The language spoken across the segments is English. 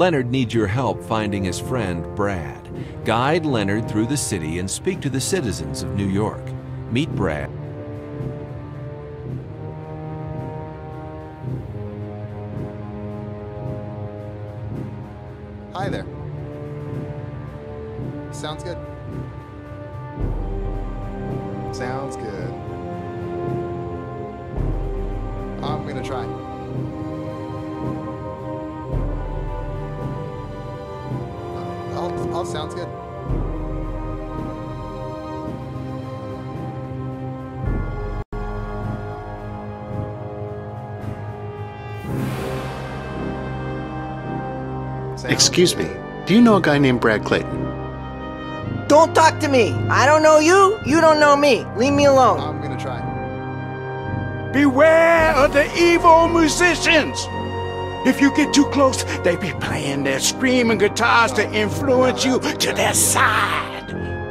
Leonard needs your help finding his friend, Brad. Guide Leonard through the city and speak to the citizens of New York. Meet Brad. Hi there. Sounds good. Sounds good. I'm gonna try. All sounds good. Excuse me, do you know a guy named Brad Clayton? Don't talk to me. I don't know you. You don't know me. Leave me alone. I'm gonna try. Beware of the evil musicians. If you get too close, they be playing their screaming guitars to influence you to their side.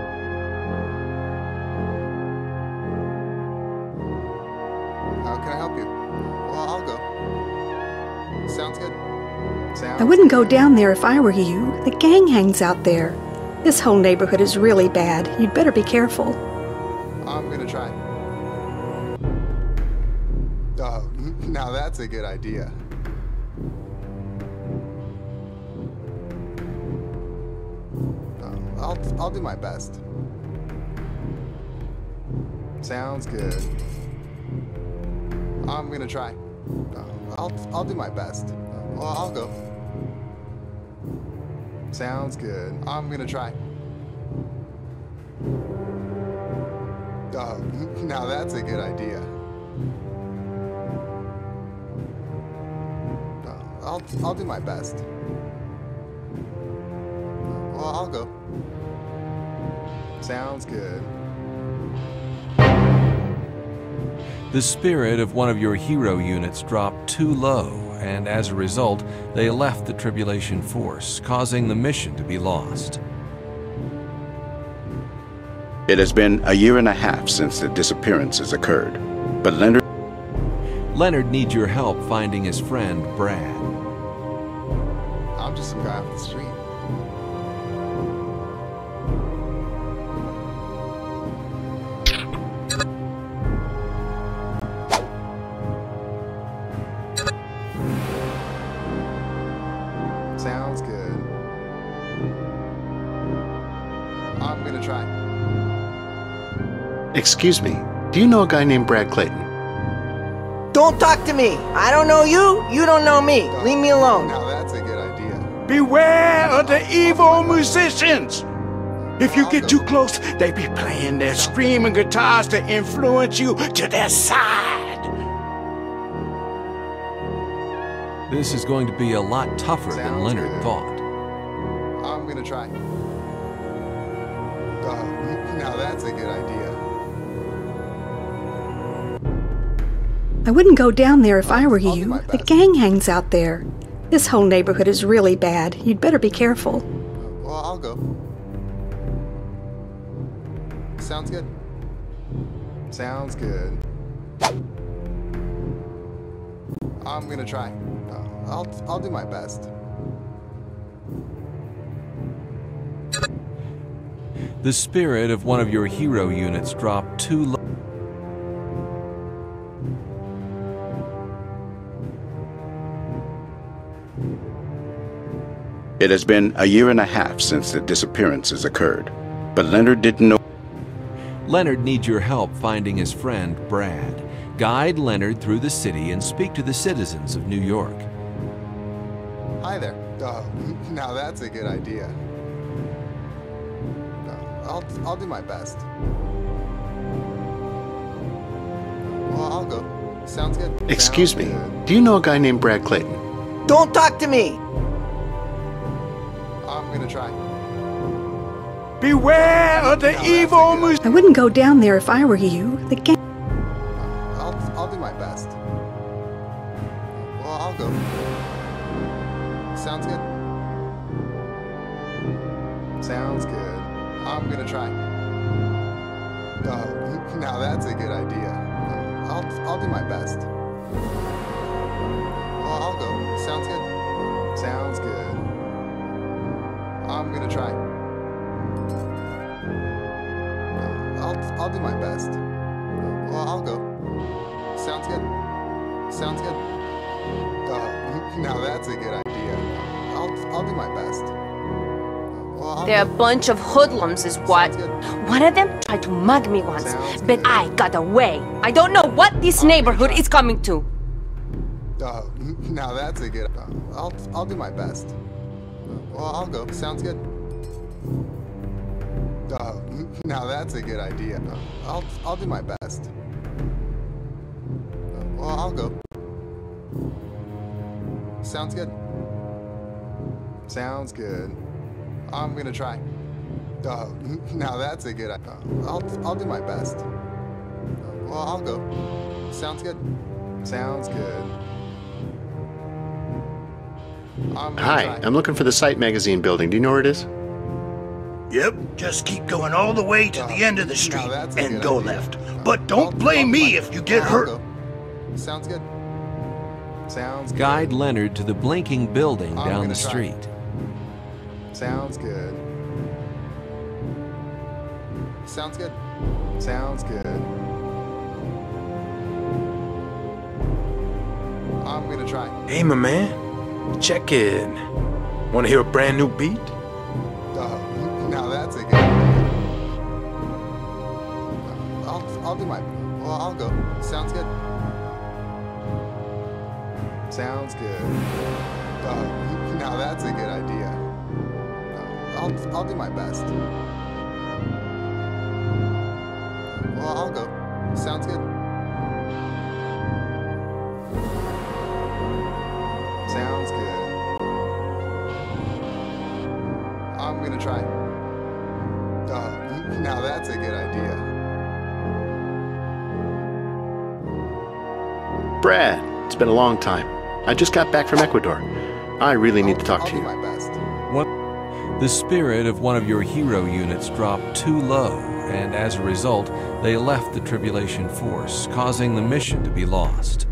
How can I help you? Well, I'll go. Sounds good. I wouldn't go down there if I were you. The gang hangs out there. This whole neighborhood is really bad. You'd better be careful. I'm gonna try. Oh, now that's a good idea. I'll do my best. Sounds good. I'm gonna try. I'll do my best. Well, I'll go. Sounds good. I'm gonna try. Oh, now that's a good idea. I'll do my best. Well, I'll go. Sounds good. The spirit of one of your hero units dropped too low, and as a result, they left the Tribulation force, causing the mission to be lost. It has been a year and a half since the disappearances occurred, but Leonard needs your help finding his friend, Brad. I'm just some guy off the street. Sounds good. I'm gonna try. Excuse me, do you know a guy named Brad Clayton? Don't talk to me. I don't know you. You don't know me. Leave me alone. Now that's a good idea. Beware of the evil musicians. If you get too close, they be playing their screaming guitars to influence you to their side. This is going to be a lot tougher than Sounds Leonard good. thought. I'm gonna try. Oh, now that's a good idea. I wouldn't go down there if I were I'll do you. my The best. gang hangs out there. This whole neighborhood is really bad. You'd better be careful. Well, I'll go. Sounds good. Sounds good. I'm gonna try. I'll do my best. The spirit of one of your hero units dropped too low. It has been a year and a half since the disappearances occurred, but Leonard didn't know. Leonard needs your help finding his friend, Brad. Guide Leonard through the city and speak to the citizens of New York. Hi there. Oh, now that's a good idea. I'll do my best. Well, I'll go. Sounds good. Excuse Sounds me, good. do you know a guy named Brad Clayton? Don't talk to me. I'm gonna try. Beware of the evil musicians. I wouldn't go down there if I were you. The gang. I'll do my best. Well, I'll go. Sounds good. Sounds good. I'm gonna try. Oh, now that's a good idea. I'll do my best. Well, I'll go. Sounds good. Sounds good. I'm gonna try. I'll do my best. Well, I'll go. Sounds good. Sounds good. Now that's a good idea. I'll do my best. Well, They're a bunch of hoodlums is what. One of them tried to mug me once, but I got away. I don't know what this neighborhood is coming to. Now that's a good. I'll do my best. Well, I'll go. Sounds good. Now that's a good idea. I'll do my best. Well, I'll go. Sounds good. Sounds good. I'm gonna try. Now that's a good idea. I'll do my best. Well, I'll go. Sounds good. Sounds good. Hi, I'm looking for the Sight magazine building. Do you know where it is? Yep, just keep going all the way to the end of the street and go idea. left. But don't blame me if you get hurt. Sounds good. Sounds good. Guide Leonard to the blinking building I'm down gonna the try. street. Sounds good. Sounds good. Sounds good. I'm gonna try. Hey, my man. Check in. Want to hear a brand new beat? Now that's a good idea. I'll do my. Well, I'll go. Sounds good. Sounds good. Now that's a good idea. I'll do my best. Well, I'll go. Sounds good. Sounds good. I'm gonna try. Now that's a good idea. Brad, it's been a long time. I just got back from Ecuador. I really need to talk to you. I'll do my best. The spirit of one of your hero units dropped too low, and as a result, they left the Tribulation force, causing the mission to be lost.